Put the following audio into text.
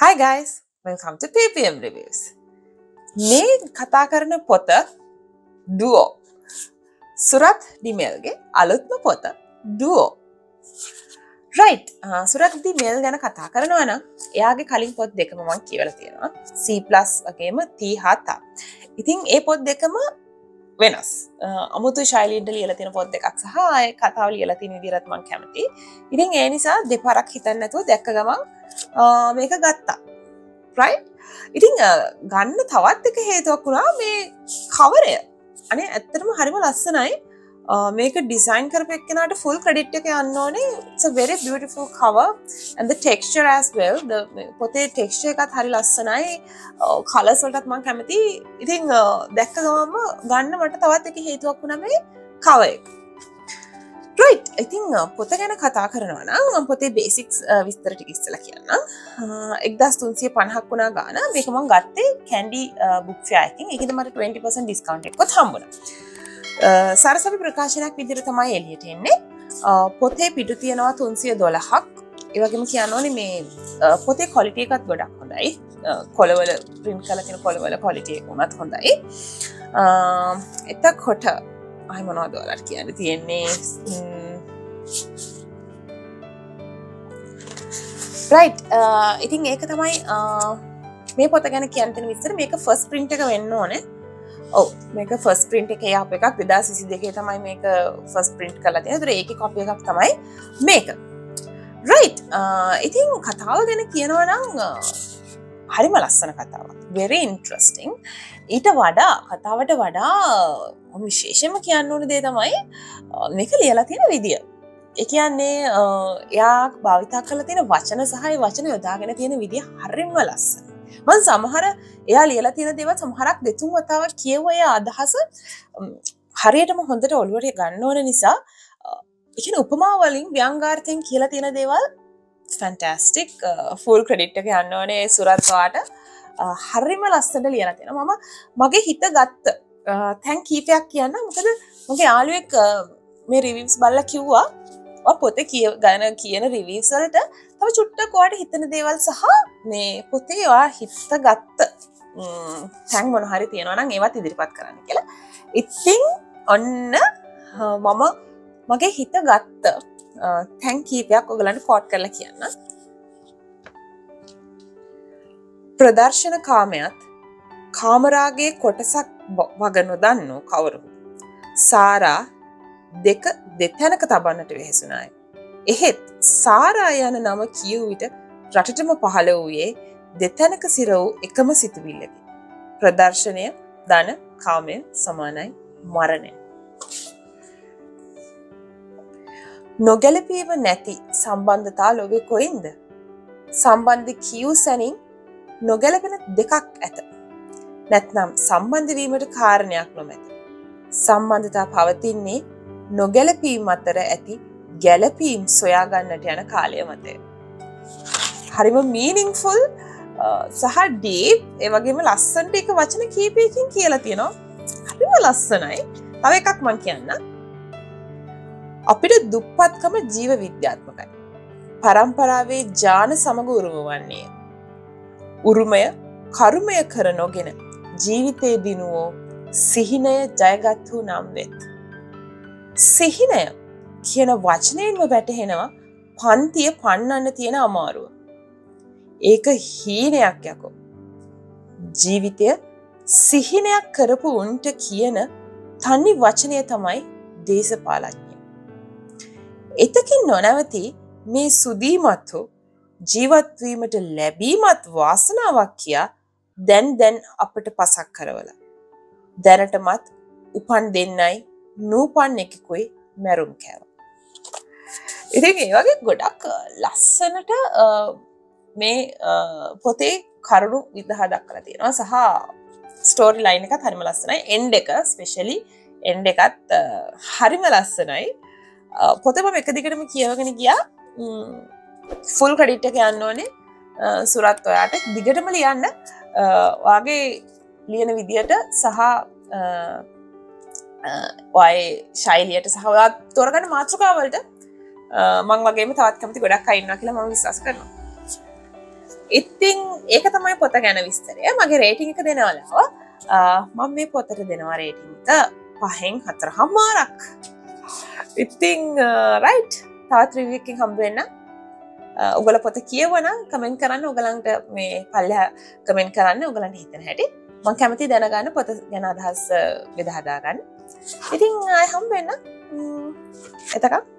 Hi guys, welcome to PPM Reviews. මේ කතා කරන පොත Duo. Surath De Mel ගේ අලුත්ම පොත Duo. Right, Surath De Mel ගැන කතා කරනවා නම් එයාගේ කලින් පොත් දෙකම මම කියවලා තියෙනවා. C+ වගේම T හත. ඉතින් ඒ පොත් දෙකම වෙනස්. අමුතු ශෛලියෙන්ද ලියලා තියෙන පොත් දෙකක් සහ ඒ කතාව ලියලා තියෙන විදිහට මම කැමතියි. ඉතින් ඒ නිසා දෙපාරක් හිතන්න නැතුව දැක්ක ගමන් මේක ගත්තා. right? ඉතින් ගන්න තවත් එක හේතුවක් වුණා මේ කවරය. අනේ ඇත්තටම හරිම ලස්සනයි. මේක ඩිසයින් කරපු එක්කෙනාට full credit එක යන්න ඕනේ. It's a very beautiful cover and the texture as well. පොතේ texture එකත් හරි ලස්සනයි. colors වලටත් මම කැමතියි. ඉතින් දැක්ක ගමන්ම ගන්න මට තවත් එක හේතුවක් වුණා මේ cover එක. right, I think පොත ගැන කතා කරනවා නම් මම පොතේ basics විස්තර ටික ඉස්සලා කියන්නම්. 1350ක් වුණා ගාන. මේක මම ගත්තේ Candy book fair එකකින්. ඒකෙන් මට 20% discount එකක්වත් හම්බුණා. සරසවි ප්‍රකාශනයක් විදිහට තමයි එළියට එන්නේ. පොතේ පිටු තියෙනවා 312ක්. ඒ වගේම කියන්න ඕනේ මේ පොතේ quality එකත් ගොඩක් හොඳයි. කොළවල print කරලා තියෙන කොළවල quality එක උනත් හොඳයි. එතකොට අය මොනවද ඔයාලට කියන්න තියෙන්නේ? right, ඉතින් ඒක තමයි මේ පොත ගැන කියන්න තියෙන විස්තර. මේක first print එක වෙන්න ඕනේ. ඔව්, මේක first print එකේ ආපු එකක් 2022 තමයි මේක first print කරලා තියෙන්නේ. ඒතර ඒකේ copy එකක් තමයි මේක. right, ඉතින් කතාව ගැන කියනවා නම් හරිම ලස්සන කතාවක්. very interesting. ඊට වඩා කතාවට වඩා විශේෂයෙන්ම කියන්න ඕන දේ තමයි මේක ලියලා තියෙන විදිය. ඒ කියන්නේ එයා භාවිතා කරලා තියෙන වචන සහ ඒ වචන යොදාගෙන තියෙන විදිය හරිම ලස්සනයි. මම සමහර එයා ලියලා තියෙන දේවල් සමහරක් දෙතුන් වතාවක් කියුවා ඒ අදහස හරියටම හොඳට ඔළුවට ගන්න ඕන නිසා ඒ කියන්නේ උපමා වලින් ව්‍යංගාර්ථයෙන් කියලා තියෙන දේවල් fantastic. full credit එක යන්න ඕනේ සුරත් වාට. හරිම ලස්සනට ලියලා තියෙනවා. මම මගේ හිත ගත්ත තැන් කීපයක් කියන්න. මොකද මගේ යාළුවෙක් මේ රිවිව්ස් බලලා කිව්වා ඔය පොතේ කියන රිවිව්ස් වලට තව චුට්ටක් ඔයාලට හිතන දේවල් සහ මේ පොතේ ඔයා හිත ගත්ත තැන් මොන හරි තියෙනවා නම් ඒවත් ඉදිරිපත් කරන්න කියලා. ඉතින් ඔන්න මම මගේ හිත ගත්ත තැන් කීපයක් ඔයගලන්ට කෝට් කරලා කියන්න. ප්‍රදර්ශන කාමයට කාමරාගේ කොටසක් වග නොදන්නෝ කවුරු සාරා දෙක දෙතැනක තබන්නට වෙහෙසුනාය. එහෙත් සාරා යන නම කියූ විට රටටම පහළ වූයේ දෙතැනක සිර වූ එකම සිතුවිල්ලකි. ප්‍රදර්ශනය ධන කාමය සමානයි මරණය. නොගැලපීම නැති සම්බන්ධතා ලොවේ කොයින්ද? සම්බන්ධ කියූ සැනින් නොගැලපෙන දෙකක් ඇත. නැත්නම් සම්බන්ධ වීමට කාරණයක් නොමැත. සම්බන්ධතා පවතින්නේ නොගැලපීම අතර ඇති ගැලපීම් සොයා ගන්නට යන කාලය මතය. හරිම meaningful සහ deep ඒ වගේම ලස්සනට එක වචන කීපයකින් කියලා තියෙනවා. හරිම ලස්සනයි. තව එකක් මම කියන්නම්. අපිට දුප්පත්කම ජීව විද්‍යාත්මකයි. පරම්පරාවේ ඥාන සමග උරුම වන්නේ. උරුමය කර්මය කර නොගෙන ජීවිතයේ දිනුවෝ සිහිනය ජයගත්තු නම් වෙත්. සිහිනය කියන වචනයෙන්ම වැටහෙනවා පන්තිය පන්නන්න තියෙන අමාරුව. ඒක හීනයක් යකෝ. ජීවිතය සිහිනයක් කරපු උන්ට කියන තනි වචනය තමයි දේශපාලඥය. එතකින් නොනවති මේ සුදීමත්ව ජීවත් වීමට ලැබීමත් වාසනාවක් කියා දැන් අපට පසක් කරවලා. දැනටමත් උපන් දෙන්නයි නූපන් එකෙකුයි මැරුම් කෑවා. ඉතින් ඒ වගේ ගොඩක් ලස්සනට මේ පොතේ කරුණු විදහා දක්වලා තියෙනවා සහ ස්ටෝරි ලයින් එකත් හරිම ලස්සනයි. එන්ඩ් එක ස්පෙෂලි එන්ඩ් එකත් හරිම ලස්සනයි. පොත මම එක දිගටම කියවගෙන ගියා. ෆුල් ක්‍රෙඩිට් එක යන්න ඕනේ සුරත් ඔයාට. දිගටම ලියන්න ඔයාගේ ලියන විදියට සහ ඔයාගේ ශෛලියට සහ ඔයා තෝරගන්න මාතෘකාවලට මම වගේම තවත් කැමති ගොඩක් අය ඉන්නවා කියලා මම විශ්වාස කරනවා. ඉතින් ඒක තමයි පොත ගැන විස්තරය. මගේ රේටිං එක දෙනවලාව. මම මේ පොතට දෙනවා රේටිං එක 5න් 4.5ක්. ඉතින් රයිට් තවත් රිවිව් එකකින් හම්බ වෙන්න. ඔයගොල්ලෝ පොත කියවනම් කමෙන්ට් කරන්න. ඔයගලන්ට මේ පල්ලෙහා කමෙන්ට් කරන්න ඔයගලන්ට හිතන හැටි. මම කැමතියි දැනගන්න පොත ගැන අදහස් බෙදා හදා ගන්න. ඉතින් ආයෙ හම්බ වෙන්න. එතකම්